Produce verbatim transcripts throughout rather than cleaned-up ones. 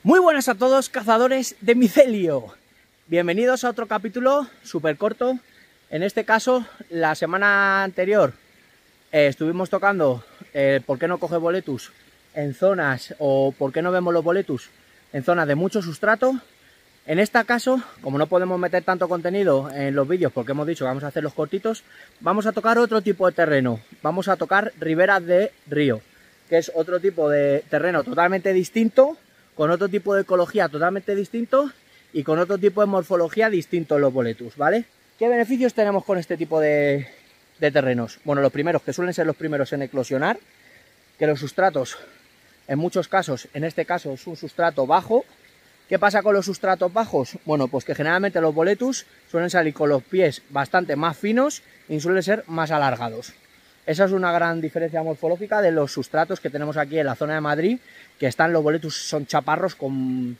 Muy buenas a todos, cazadores de micelio. Bienvenidos a otro capítulo súper corto. En este caso, la semana anterior eh, estuvimos tocando eh, por qué no coge boletus en zonas o por qué no vemos los boletus en zonas de mucho sustrato. En este caso, como no podemos meter tanto contenido en los vídeos porque hemos dicho que vamos a hacer los cortitos, vamos a tocar otro tipo de terreno. Vamos a tocar riberas de río, que es otro tipo de terreno totalmente distinto, con otro tipo de ecología totalmente distinto y con otro tipo de morfología distinto en los boletus, ¿vale? ¿Qué beneficios tenemos con este tipo de, de terrenos? Bueno, los primeros, que suelen ser los primeros en eclosionar, que los sustratos, en muchos casos, en este caso es un sustrato bajo. ¿Qué pasa con los sustratos bajos? Bueno, pues que generalmente los boletus suelen salir con los pies bastante más finos y suelen ser más alargados. Esa es una gran diferencia morfológica de los sustratos que tenemos aquí en la zona de Madrid, que están los boletus, son chaparros con,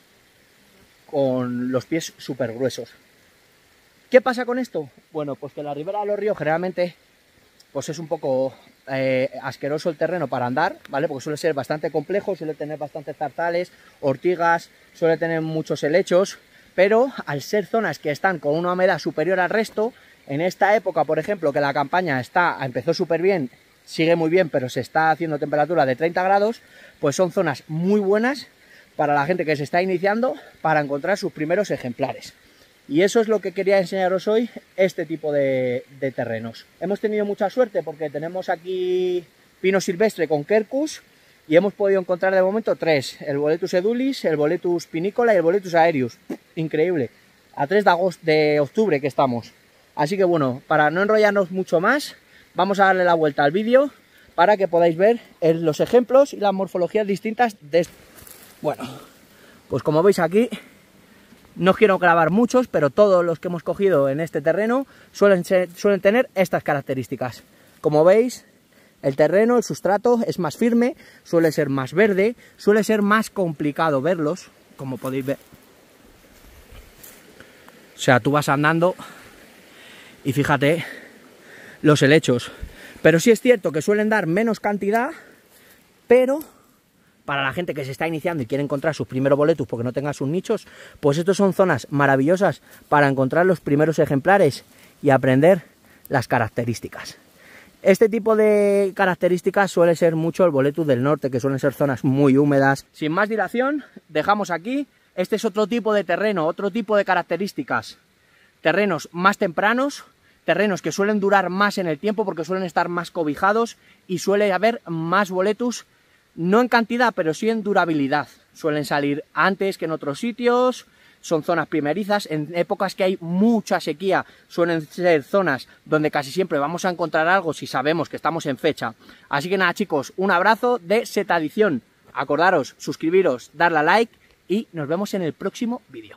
con los pies súper gruesos. ¿Qué pasa con esto? Bueno, pues que la ribera de los ríos generalmente pues es un poco eh, asqueroso el terreno para andar, ¿vale? Porque suele ser bastante complejo, suele tener bastantes zarzales, ortigas, suele tener muchos helechos, pero al ser zonas que están con una humedad superior al resto, en esta época, por ejemplo, que la campaña está, empezó súper bien, sigue muy bien, pero se está haciendo temperatura de treinta grados, pues son zonas muy buenas para la gente que se está iniciando para encontrar sus primeros ejemplares. Y eso es lo que quería enseñaros hoy, este tipo de, de terrenos. Hemos tenido mucha suerte porque tenemos aquí pino silvestre con quercus y hemos podido encontrar de momento tres: el Boletus edulis, el Boletus pinicola y el Boletus aereus. Increíble, a tres de agosto, de octubre que estamos. Así que bueno, para no enrollarnos mucho más, vamos a darle la vuelta al vídeo para que podáis ver los ejemplos y las morfologías distintas de esto. Bueno, pues como veis aquí, no quiero grabar muchos, pero todos los que hemos cogido en este terreno suelen, ser, suelen tener estas características. Como veis, el terreno, el sustrato es más firme, suele ser más verde, suele ser más complicado verlos, como podéis ver. O sea, tú vas andando y fíjate los helechos. Pero sí es cierto que suelen dar menos cantidad, pero para la gente que se está iniciando y quiere encontrar sus primeros boletus porque no tenga sus nichos, pues estos son zonas maravillosas para encontrar los primeros ejemplares y aprender las características. Este tipo de características suele ser mucho el boletus del norte, que suelen ser zonas muy húmedas. Sin más dilación, dejamos aquí. Este es otro tipo de terreno, otro tipo de características. Terrenos más tempranos, terrenos que suelen durar más en el tiempo porque suelen estar más cobijados y suele haber más boletus, no en cantidad, pero sí en durabilidad. Suelen salir antes que en otros sitios, son zonas primerizas. En épocas que hay mucha sequía suelen ser zonas donde casi siempre vamos a encontrar algo si sabemos que estamos en fecha. Así que nada, chicos, un abrazo de Setadición. Acordaros, suscribiros, darle a like y nos vemos en el próximo vídeo.